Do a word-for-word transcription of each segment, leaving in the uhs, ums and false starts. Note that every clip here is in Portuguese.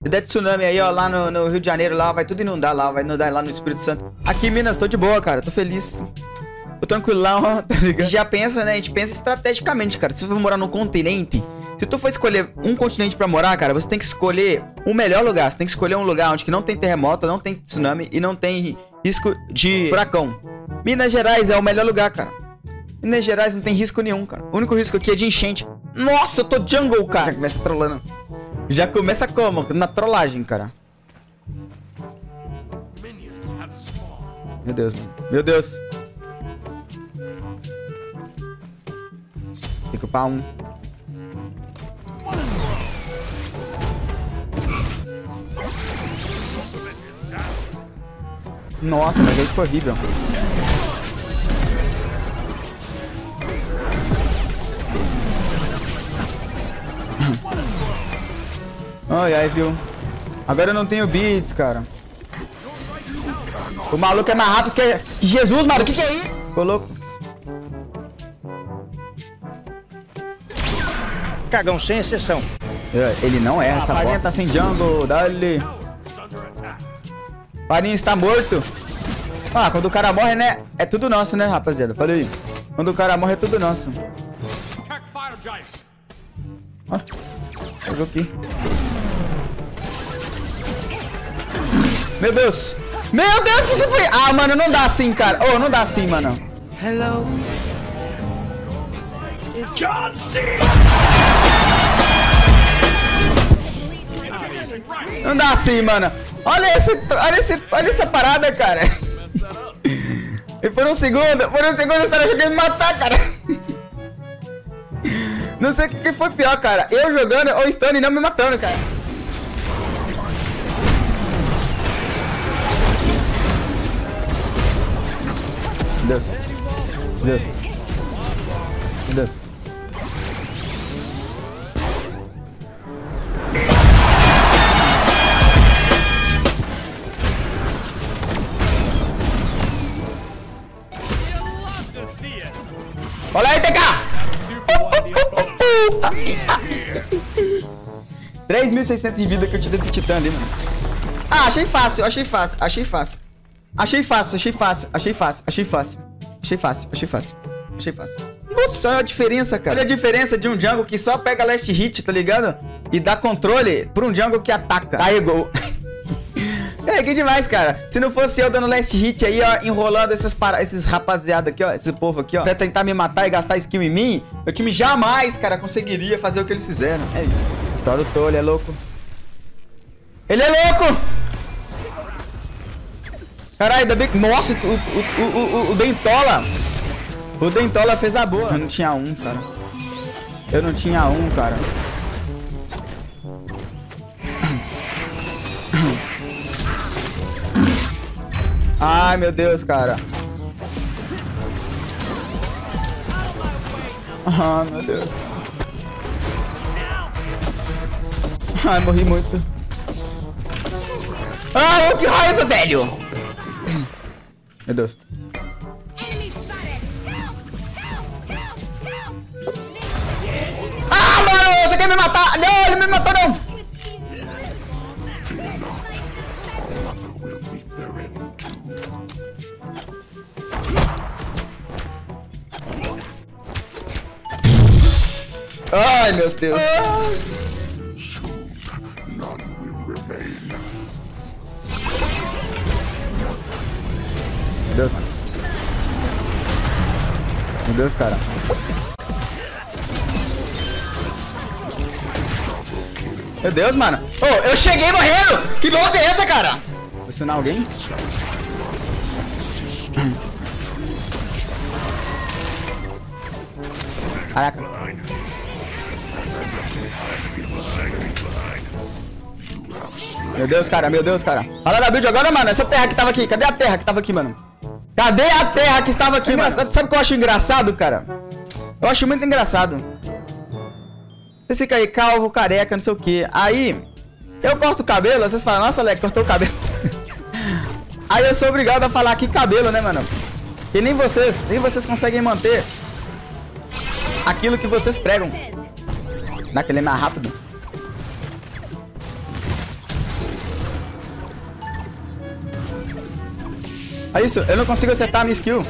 Se der tsunami aí, ó, lá no, no Rio de Janeiro, lá, vai tudo inundar lá, vai inundar lá no Espírito Santo. Aqui em Minas, tô de boa, cara, tô feliz. Tô tranquilão, ó, tá ligado? A gente já pensa, né, a gente pensa estrategicamente, cara. Se você for morar num continente, se tu for escolher um continente pra morar, cara, você tem que escolher o melhor lugar. Você tem que escolher um lugar onde que não tem terremoto, não tem tsunami e não tem risco de furacão. Minas Gerais é o melhor lugar, cara. Minas Gerais não tem risco nenhum, cara. O único risco aqui é de enchente. Nossa, eu tô jungle, cara. Já começa trolando. Já começa como? Na trollagem, cara. Meu Deus, mano. Meu Deus. Tem que upar um. Nossa, mas aí foi horrível. Ai, ai, viu? Agora eu não tenho beats, cara. O maluco é mais rápido que... Jesus, mano, o que que é isso? Ficou louco. Cagão sem exceção. Ele não erra essa bosta. Farinha tá sem jungle, dá-lhe. Farinha está morto. Ah, quando o cara morre, né? É tudo nosso, né, rapaziada? Falei aí. Quando o cara morre, é tudo nosso. Ó, pegou aqui. Meu Deus. Meu Deus, o que que foi? Ah, mano, não dá assim, cara. Oh, não dá assim, mano. Hello. John C. Não dá assim, mano. Olha esse, olha esse, olha essa parada, cara. E por um segundo, por um segundo, os caras jogando me matar, cara. Não sei o que, que foi pior, cara. Eu jogando ou estando e não me matando, cara. Deus. Deus. Deus. Olha aí, T K! três mil e seiscentos de vida que eu te dei pro Titã ali, mano. Ah, achei fácil, achei fácil, achei fácil. Achei fácil, achei fácil, achei fácil, achei fácil. Achei fácil, achei fácil, achei fácil. Nossa, olha a diferença, cara. Olha a diferença de um jungle que só pega last hit, tá ligado? E dá controle pra um jungle que ataca. Aí, gol. É, que demais, cara. Se não fosse eu dando last hit aí, ó, enrolando esses, para... esses rapaziada aqui, ó, esse povo aqui, ó, pra tentar me matar e gastar skill em mim, meu time jamais, cara, conseguiria fazer o que eles fizeram. É isso. Toro Tô, ele é louco. Ele é louco! Caralho, ainda bem que... Nossa, o, o, o, o, o Dentola. O Dentola fez a boa. Eu não tinha um, cara. Eu não tinha um, cara. Ai, meu Deus, cara. Ah, meu Deus. Ai, morri muito. Ah, que raiva, velho. Meu Deus. Ah, mano, você quer me matar? Não, ele me matou, não. Ai, meu Deus. Meu Deus, mano. Meu Deus, cara. Meu Deus, mano. Oh, eu cheguei morrendo. Que bosta é essa, cara? Vou ensinar alguém? Caraca. Meu Deus, cara, meu Deus, cara. Fala da build agora, mano. Essa terra que tava aqui. Cadê a terra que tava aqui, mano? Cadê a terra que estava aqui, mano? Sabe o que eu acho engraçado, cara? Eu acho muito engraçado. Você fica aí, calvo, careca, não sei o que. Aí, eu corto o cabelo, vocês falam, nossa, Leque, cortou o cabelo. Aí eu sou obrigado a falar que cabelo, né, mano? E nem vocês, nem vocês conseguem manter aquilo que vocês pregam. Naquele mais rápido. Olha isso, eu não consigo acertar a minha skill.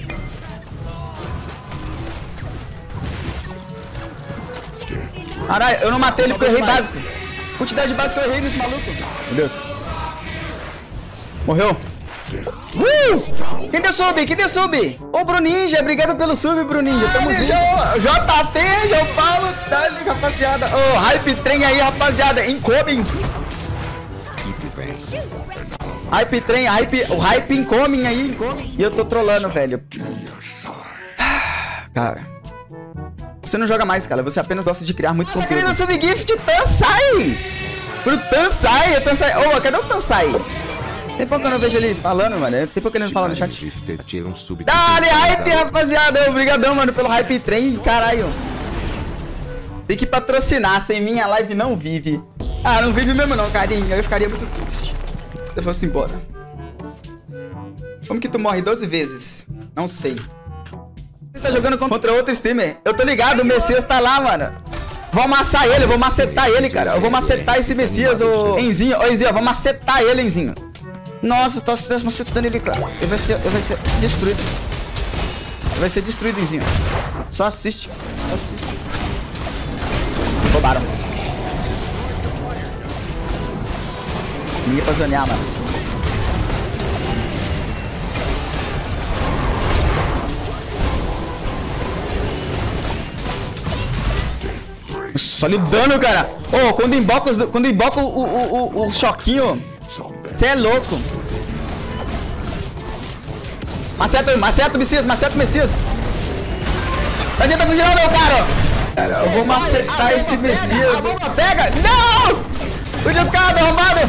Caralho, eu não matei ele porque eu errei básico. Quantidade básica eu errei nesse maluco. Meu Deus. Morreu. Uh! Quem deu sub? Quem deu sub? Ô, Bruninja, obrigado pelo sub, Bruninja. Tamo junto. J T, João Paulo, tá ali, rapaziada. Ô, oh, Hype Trem aí, rapaziada. Incoming. Hype Trem, hype, o Hype Incoming aí, incoming. E eu tô trolando, velho. Cara. Você não joga mais, cara. Você apenas gosta de criar muito Nossa, conteúdo. Nossa, querendo subgift, Tansai! Pro Tansai, Tansai. Ô, oh, cadê o Tansai? Tem pouco que eu não vejo ele falando, mano. Tem pouco que ele não fala no chat. Dale, hype, rapaziada. Obrigadão, mano, pelo Hype Trem. Caralho. Tem que patrocinar. Sem mim a live não vive. Ah, não vive mesmo não, carinho. Eu ficaria muito triste se eu fosse embora. Como que tu morre doze vezes? Não sei. Você tá jogando contra outro streamer? Eu tô ligado, o Messias tá lá, mano. Vou amassar ele, eu vou macetar ele, cara. Eu vou macetar esse Messias, ô Enzinho. Ô, Enzinho, eu vou macetar ele, Enzinho. Nossa, eu tô macetando ele, cara. Ele vai ser, ele vai ser destruído. Ele vai ser destruído, Enzinho. Só assiste. Só assiste. Roubaram. Ninguém pra zonear, mano. Só lhe dano, cara. Ô, oh, quando emboca, os, quando emboca o, o, o, o choquinho, você é louco. Maceta, maceta o Messias, maceta o Messias. Não adianta fugir não, cara. Cara, eu vou macetar ai, esse Messias. Pega, pega! Não! Fugiu do cara, arrombado.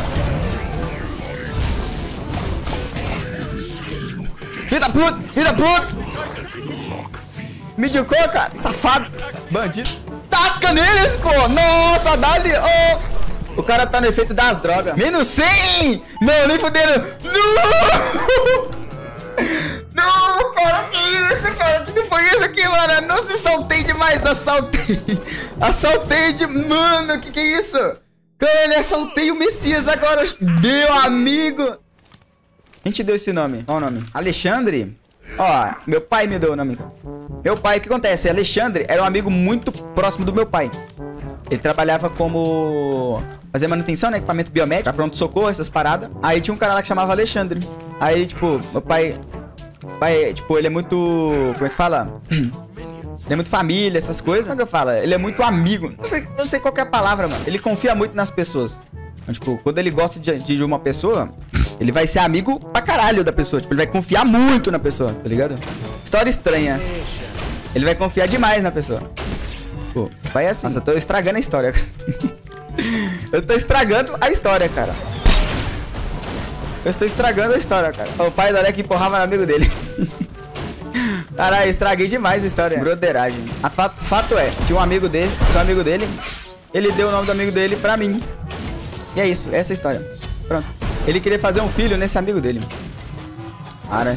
Filho da puta, filho da puta. Me indicou, cara. Safado. Bandido. Tasca neles, pô! Nossa, dá-lhe! Oh. O cara tá no efeito das drogas. Menos cem! Não, nem fudendo! Não! Não, cara, que isso, cara? Que não foi isso aqui, mano? Nossa, saltei demais, assaltei! Assaltei de... Mano, que que é isso? Cara, ele assaltei o Messias agora, meu amigo! Quem te deu esse nome? Qual o nome? Alexandre? Ó, meu pai me deu o nome. Meu pai, o que acontece? Alexandre era um amigo muito próximo do meu pai. Ele trabalhava como... fazer manutenção, né? Equipamento biomédico, pra pronto-socorro, essas paradas. Aí tinha um cara lá que chamava Alexandre. Aí, tipo, meu pai... pai, tipo, ele é muito... como é que fala? Ele é muito família, essas coisas. Como é que eu falo? Ele é muito amigo. Não sei, não sei qual que é a palavra, mano. Ele confia muito nas pessoas. Então, tipo, quando ele gosta de, de uma pessoa... ele vai ser amigo pra caralho da pessoa. Tipo, ele vai confiar muito na pessoa, tá ligado? História estranha. Ele vai confiar demais na pessoa. Pô, vai assim. Nossa, eu tô estragando a história. Eu tô estragando a história, cara. Eu estou estragando a história, cara. O pai do Alec empurrava no amigo dele. Caralho, estraguei demais a história. Broderagem. A fato, fato é, tinha um amigo dele, tinha um amigo dele. Ele deu o nome do amigo dele pra mim. E é isso, essa é a história. Pronto. Ele queria fazer um filho nesse amigo dele. Cara.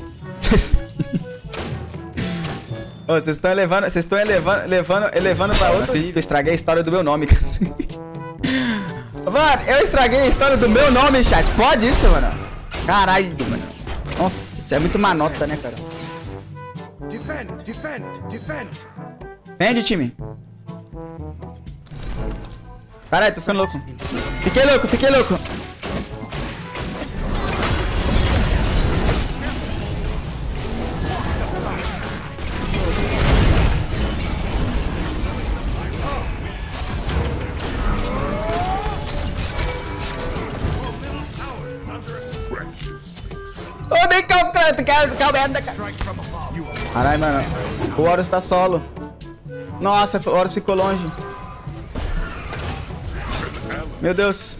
Ô, vocês estão elevando, vocês estão elevando, elevando, elevando pra outro nível. Eu estraguei a história do meu nome, cara. Mano, eu estraguei a história do meu nome, chat. Pode isso, mano? Caralho, mano. Nossa, isso é muito manota, né, cara? Defend, defend, defend. Defende, time. Caralho, tô ficando louco. Fiquei louco, fiquei louco. Ô, bem calma, calma, caralho, mano. O Horus tá solo. Nossa, o Horus ficou longe. Meu Deus.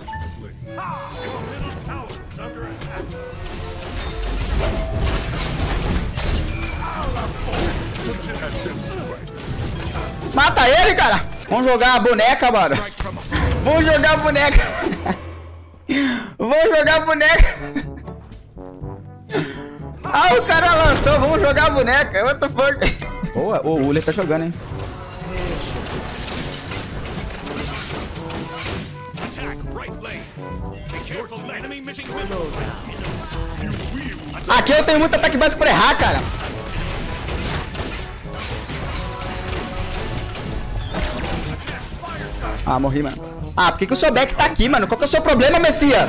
Mata ele, cara. Vamos jogar a boneca, mano. Vamos jogar a boneca. Vamos jogar a boneca. Ah, o cara lançou. Vamos jogar a boneca. What the fuck? Boa, oh, o Uller tá jogando, hein? Aqui eu tenho muito ataque básico pra errar, cara. Ah, morri, mano. Ah, por que, que o seu Beck tá aqui, mano? Qual que é o seu problema, Messias?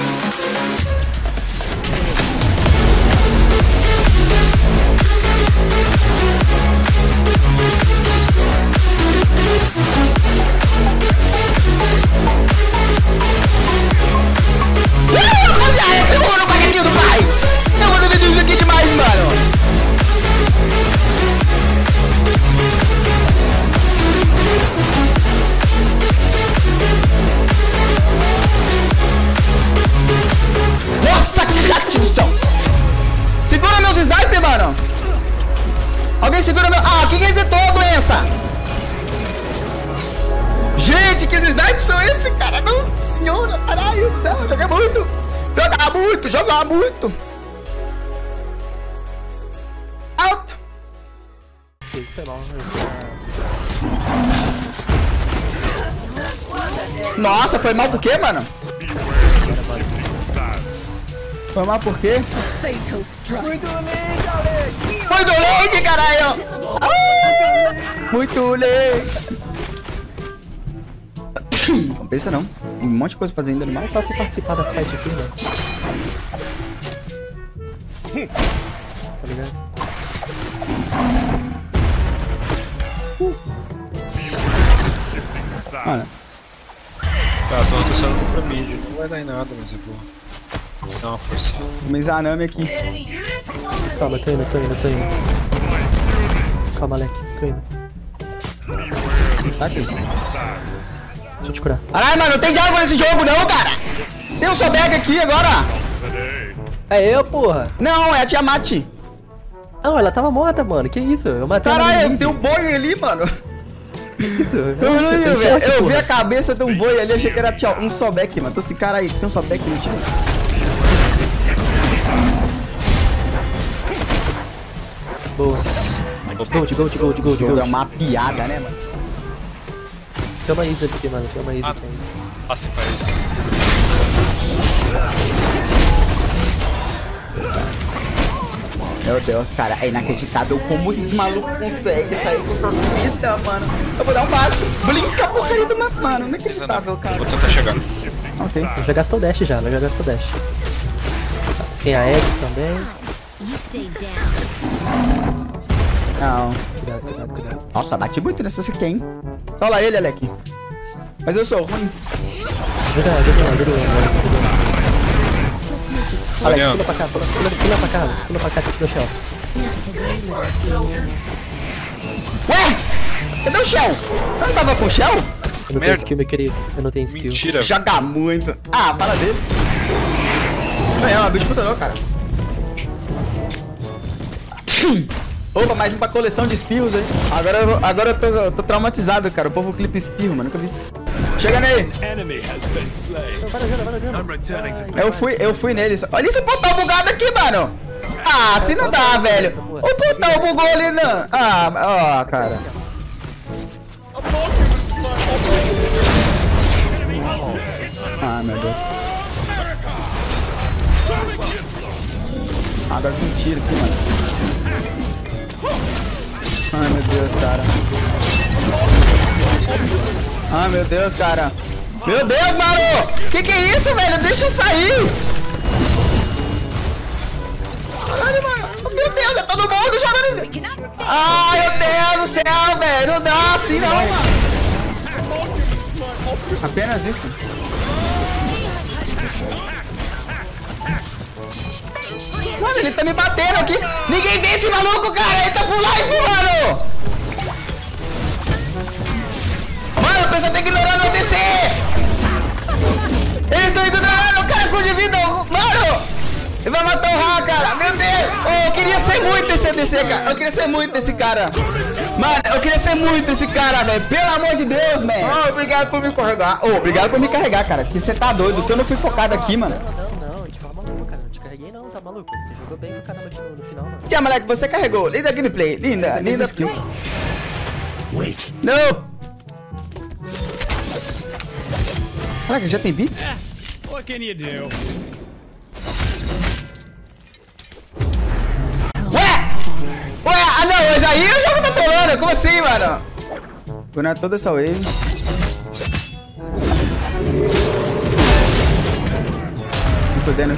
Uh, rapaziada, segura no paquetinho do pai. Eu vou dividir isso aqui demais, mano. Nossa, que chat do céu. Segura meus sniper, mano. Alguém segura meu... Ah, quem resetou a doença? Gente, que snipers são esses, cara? Nossa senhora, caralho do céu. Joga muito. Joga muito, joga muito. Alto. Nossa, foi mal por quê, mano? Foi mal por quê? Muito leite, Alex! Muito leite, caralho! Ah, muito leite! Não pensa não. Tem um monte de coisa fazendo ali. Mas pra você participar das fights aqui, né? Tá ligado? Uh. Mano. Tá, tô rotacionando pra mid. Não vai dar em nada, mas eu vou dar uma forcinha. Vou me Zanami aqui. Calma, tô indo, tô indo, tô indo. Calma, Alec, tô indo. Tá aqui. Deixa eu te curar. Caralho, mano, não tem diálogo nesse jogo não, cara. Tem um Sobek aqui agora. É eu, porra. Não, é a Tiamat. Não, ela tava morta, mano. Que isso? Eu matei ela. Caralho, tem um boi ali, mano. Que isso? Eu, Eu, não, eu, choque, eu vi porra. a cabeça de um boi ali, achei que era tchau, um Sobek, mano. Tô assim, cara aí, tem um Sobek, mentira. Boa. Gold, gold, gold, gold, É gold. uma piada, né, mano? Tem uma Isa aqui, mano. Tem uma Isa Ah, aqui. Passa pra eles. Meu Deus, cara, é inacreditável como esses malucos conseguem sair com sua vida, mano. Eu vou dar um básico. Blinca a porcaria do mano, mano. Inacreditável, cara. Vou tentar chegar. Ok. Ela já gastou dash já, ela já gastou dash. Tá, sem a Eggs também. Não. Cuidado, cuidado, cuidado. Nossa, bati muito nessa C Q, hein? Só lá ele, Alec. Mas eu sou ruim. Ajuda lá, ajuda lá, ajuda lá. Alec, Olhando. pula pra cá, pula, pula, pula pra cá, pula pra cá que eu te dou shell. Ué! Cadê o Shell? Eu não tava com o Shell? Eu não tenho Merda. skill, meu querido. Eu não tenho skill. Mentira. Joga muito. Ah, fala dele. Não, é, o bicho funcionou, cara. Opa, mais um pra coleção de espirros aí. Agora eu, vou- agora eu tô, eu tô traumatizado, cara. O povo clipa espirro, mano. Nunca vi isso. Chega nele. Vai na jana, vai na jana. Eu fui, eu fui nele. Olha esse portal bugado aqui, mano. Ah, assim não dá, velho. O portal bugou ali, não. Ah, ó, cara. Ah, meu Deus. Ah, agora tem um tiro aqui, mano. Ai, meu Deus, cara. Ai, meu Deus, cara. Meu Deus, mano! Que que é isso, velho? Deixa eu sair! Caralho, mano! Meu Deus, é todo mundo jogando! Ai, meu Deus do céu, velho! Não dá assim, não, mano! Apenas isso. Mano, ele tá me batendo aqui! Ninguém vê esse maluco, cara! Ele tá full life, mano! Mano, o pessoal tá ignorando o D C! Eles estão ignorando o cara com de vida! Mano! Ele vai matar o Ra, cara! Meu Deus! Oh, eu queria ser muito esse A D C, cara! Eu queria ser muito esse cara! Mano, eu queria ser muito esse cara, velho! Pelo amor de Deus, man! Oh, obrigado por me carregar! Oh, obrigado por me carregar, cara! Que você tá doido, que eu não fui focado aqui, mano! Não, não, de forma maluca, cara. Não te carreguei não, tá maluco? Você jogou bem pra caramba aqui no, no final, mano. Tia, moleque, você carregou! Linda gameplay! Linda, linda skill! Não! Caraca, já tem beats? What can you do? Ué! Ué! Ah não, mas aí o jogo tá trolando. Como assim, mano? Vou na toda essa wave. Me fudendo.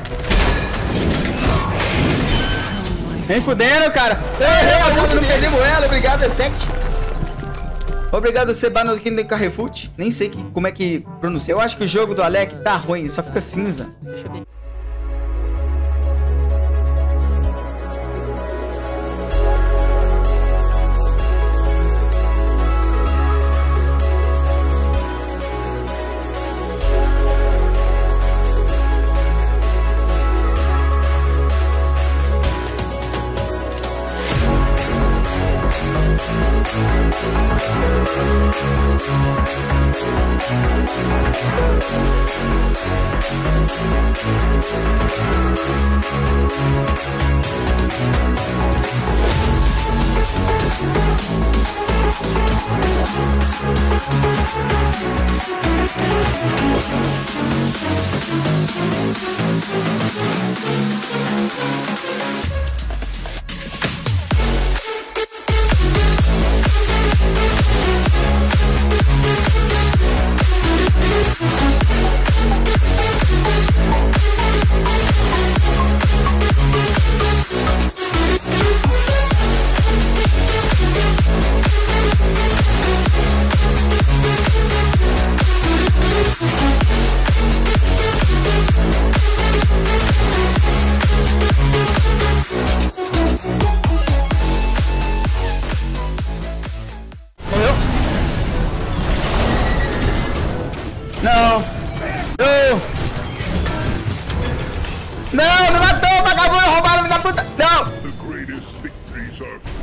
Vem fudendo, cara. Eu errei a ult, não perdemos ela. Obrigado, Exect. Obrigado, Sebano, aqui no Carrefoot. Nem sei que, como é que pronuncia. Eu acho que o jogo do Alec tá ruim, só fica cinza. Deixa eu ver. Não! Não! Não, me matou, vagabundo, roubaram, filho da puta! Não! The greatest victories are